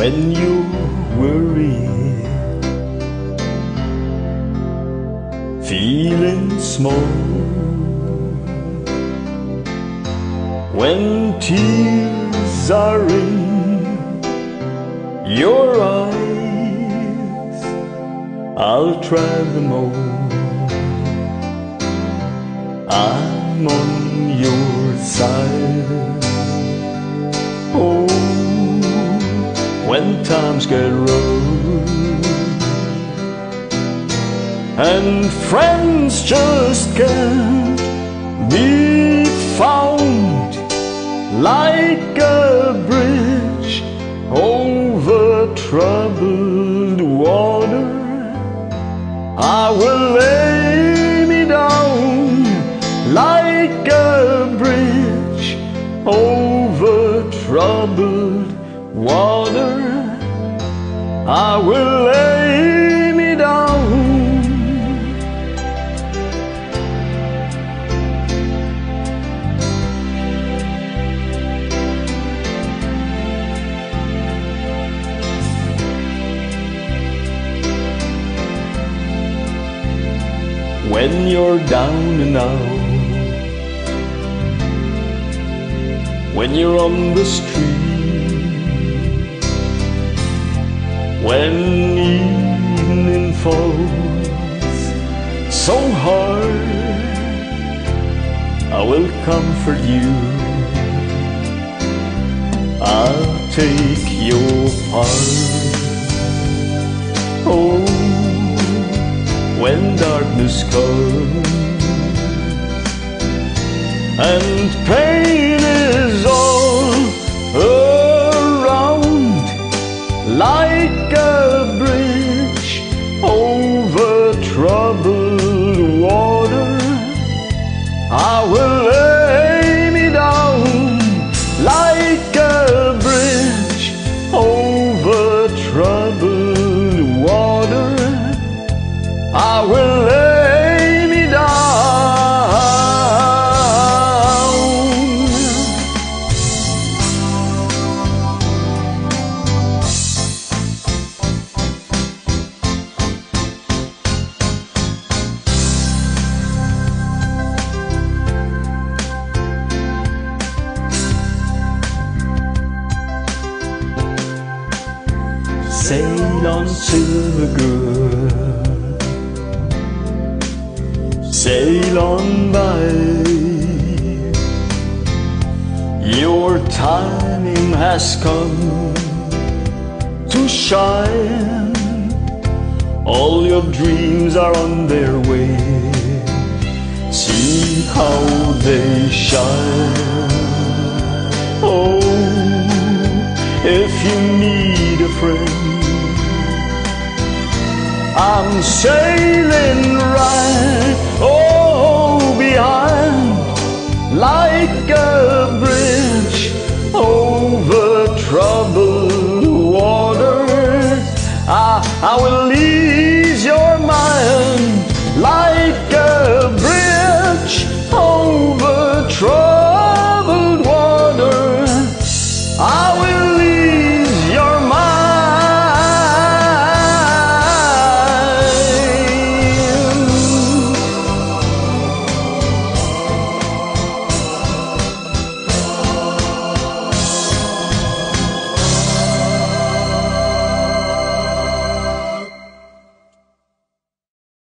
when you're worried, feeling small, when tears are in your eyes, I'll try them all. I'm on your side. Oh, when times get rough and friends just can't be found, like a bridge over troubled water, I will lay me down like a bridge over troubled water. I will lay me down. When you're down and out, when you're on the street, when evening falls so hard, I will comfort you. I'll take your part. Oh, when darkness comes and pain is all around, like a bridge over troubled water, I will lay me down like a bridge over troubled water. I will lay me down. Sail on, silver girl, sail on by. Your time has come to shine. All your dreams are on their way. See how they shine. Oh, if you need a friend, I'm sailing